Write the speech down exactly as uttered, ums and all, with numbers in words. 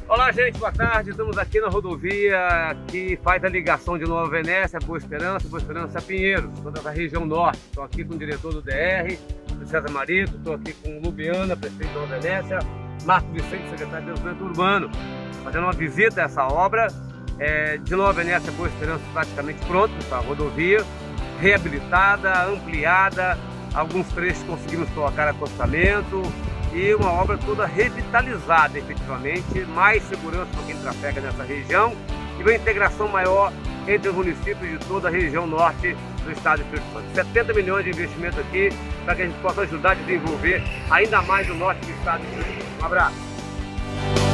Olá, gente, boa tarde. Estamos aqui na rodovia que faz a ligação de Nova Venécia, Boa Esperança, Boa Esperança Pinheiros, toda a região norte. Estou aqui com o diretor do D R, César Marito, estou aqui com Lubiana, prefeito de Nova Venécia, Marco Vicente, secretário de Desenvolvimento Urbano, fazendo uma visita a essa obra. É, de Nova Venécia, Boa Esperança praticamente pronto, essa rodovia, reabilitada, ampliada, alguns trechos conseguimos colocar acostamento e uma obra toda revitalizada efetivamente, mais segurança para quem trafega nessa região e uma integração maior entre os municípios de toda a região norte do estado de Espírito Santo. setenta milhões de investimento aqui para que a gente possa ajudar a desenvolver ainda mais o norte do estado de Espírito Santo. Um abraço!